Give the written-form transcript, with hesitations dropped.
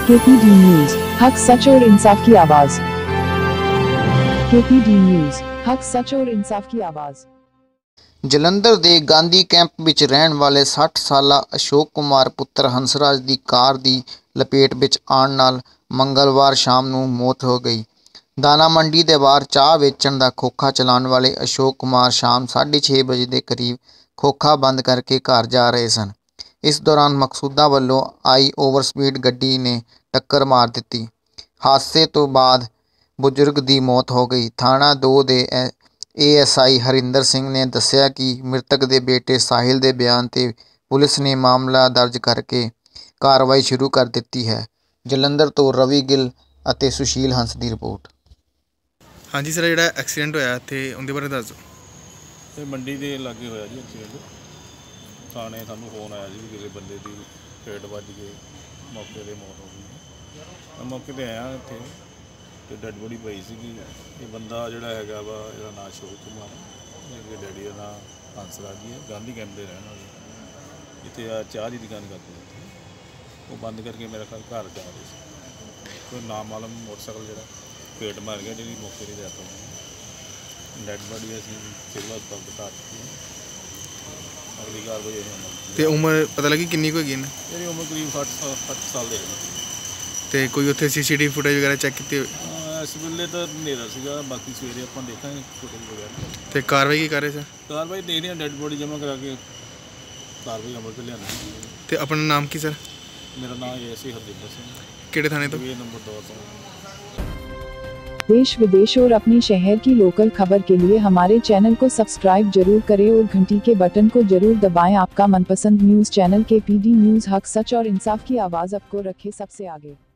KPD news, हक सच और इंसाफ की आवाज। केपीडी न्यूज, हक सच और इंसाफ की आवाज। ਜਲੰਧਰ ਦੇ ਗਾਂਧੀ ਕੈਂਪ ਵਿੱਚ ਰਹਿਣ ਵਾਲੇ 60 ਸਾਲਾ ਅਸ਼ੋਕ ਕੁਮਾਰ ਪੁੱਤਰ ਹੰਸਰਾਜ ਦੀ ਕਾਰ ਦੀ ਲਪੇਟ ਵਿੱਚ ਆਉਣ ਨਾਲ ਮੰਗਲਵਾਰ ਸ਼ਾਮ ਨੂੰ ਮੌਤ ਹੋ ਗਈ। ਦਾਣਾ ਮੰਡੀ ਦੇ ਬਾਹਰ ਚਾਹ ਵੇਚਣ ਦਾ ਖੋਖਾ ਚਲਾਉਣ ਵਾਲੇ ਅਸ਼ੋਕ ਕੁਮਾਰ ਸ਼ਾਮ 6:30 ਵਜੇ ਦੇ ਕਰੀਬ ਖੋਖਾ ਬੰਦ ਕਰਕੇ ਘਰ ਜਾ ਰਹੇ ਸਨ। ਇਸ ਦੌਰਾਨ ਮਕਸੂਦਾ ਵੱਲੋਂ ਆਈ ਓਵਰ ਸਪੀਡ ਗੱਡੀ ਨੇ ਟੱਕਰ ਮਾਰ ਦਿੱਤੀ। ਹਾਦਸੇ ਤੋਂ ਬਾਅਦ ਬਜ਼ੁਰਗ ਦੀ ਮੌਤ ਹੋ ਗਈ। ਥਾਣਾ 2 ਦੇ ASI ਹਰਿੰਦਰ ਸਿੰਘ ਨੇ ਦੱਸਿਆ ਕਿ ਮ੍ਰਿਤਕ ਦੇ ਬੇਟੇ ਸਾਹਿਲ ਦੇ ਬਿਆਨ ਤੇ ਪੁਲਿਸ ਨੇ ਮਾਮਲਾ ਦਰਜ ਕਰਕੇ ਕਾਰਵਾਈ ਸ਼ੁਰੂ ਕਰ ਦਿੱਤੀ ਹੈ। ਜਲੰਧਰ ਤੋਂ ਰਵੀ ਗਿੱਲ ਅਤੇ ਸੁਸ਼ੀਲ ਹੰਸ ਦੀ ਰਿਪੋਰਟ। ਹਾਂਜੀ ਸਰ, ਜਿਹੜਾ ਐਕਸੀਡੈਂਟ ਹੋਇਆ ਇੱਥੇ ਉਹਦੇ ਬਾਰੇ ਦੱਸ ਦਿਓ। ਇਹ ਮੰਡੀ ਦੇ ਲਾਗੇ ਹੋਇਆ ਜੀ ਐਕਸੀਡੈਂਟ। ਥਾਣੇ ਸਾਨੂੰ ਫੋਨ ਆਇਆ ਜੀ ਕਿਸੇ ਬੰਦੇ ਦੀ ਪੇਟ ਵੱਜ ਕੇ ਮੌਕੇ 'ਤੇ ਮੌਤ ਹੋ ਗਈ। ਮੈਂ ਮੌਕੇ 'ਤੇ ਆਇਆ ਇੱਥੇ ਤੇ ਡੈਡ ਬੋਡੀ ਪਈ ਸੀਗੀ। ਇਹ ਬੰਦਾ ਜਿਹੜਾ ਹੈਗਾ ਵਾ, ਇਹਦਾ ਨਾਂ ਅਸ਼ੋਕ ਕੁਮਾਰ, ਇਹਦੇ ਡੈਡੀ ਦਾ ਨਾਂ ਹੰਸਰਾਜ ਜੀ ਹੈ। ਗਾਂਧੀ ਕੈਂਪ ਦੇ ਰਹਿਣ ਵਾਲੇ ਇੱਥੇ ਆ ਚਾਹ ਦੀ ਦੁਕਾਨ ਕਰਦੇ ਇੱਥੇ। ਉਹ ਬੰਦ ਕਰਕੇ ਮੇਰਾ ਘਰ ਜਾ ਰਹੇ ਸੀ। ਕੋਈ ਨਾਮਾਲੂਮ ਮੋਟਰਸਾਈਕਲ ਜਿਹੜਾ ਪੇਟ ਮਾਰ ਗਿਆ, ਜਿਹੜੀ ਮੌਕੇ 'ਤੇ ਡੈਥ ਹੋ ਗਈ। ਡੈਡ ਬੋਡੀ ਅਸੀਂ ਸਿਵਲ ਹਸਪਤਾਲ ਦਿਖਾ ਦਿੱਤੀ। ਅਗਲੀ ਕਾਰਵਾਈ ਅਸੀਂ ਤੇ ਉਮਰ ਪਤਾ ਲੱਗੀ ਕਿੰਨੀ ਕੁ ਹੈਗੀ ਇਹਨੇ? ਇਹਦੀ ਉਮਰ ਕਰੀਬ 60 ਸਾਲ ਦੇ ਹੈ। ਤੇ ਕੋਈ ਉੱਥੇ CCTV ਫੁਟੇਜ ਵਗੈਰਾ ਚੈੱਕ ਕੀਤੀ ਹੋਵੇ? ਇਸ ਵੇਲੇ ਤਾਂ ਹਨੇਰਾ ਸੀਗਾ, ਬਾਕੀ ਸਵੇਰੇ ਆਪਾਂ ਦੇਖਾਂਗੇ ਫੁਟੇਜ ਵਗੈਰਾ। ਤੇ ਕਾਰਵਾਈ ਕੀ ਕਰ ਰਹੇ ਸਰ? ਕਾਰਵਾਈ ਦੇਖਦੇ ਹਾਂ, ਡੈਡ ਬੋਡੀ ਜਮ੍ਹਾਂ ਕਰਾ ਕੇ ਕਾਰਵਾਈ ਅਮਲ 'ਤੇ ਲਿਆਉਂਦੇ। ਤੇ ਆਪਣਾ ਨਾਮ ਕੀ ਸਰ? ਮੇਰਾ ਨਾਮ ASI ਹਰਜਿੰਦਰ ਸਿੰਘ, ਕਿਹੜੇ ਥਾਣੇ ਤੋਂ? ਨੰਬਰ 2 ਤੋਂ। देश विदेश और अपने शहर की लोकल खबर के लिए हमारे चैनल को सब्सक्राइब जरूर करें और घंटी के बटन को जरूर दबाएं। आपका मनपसंद न्यूज़ चैनल KPD न्यूज़, हक सच और इंसाफ की आवाज़ आपको रखे सबसे आगे।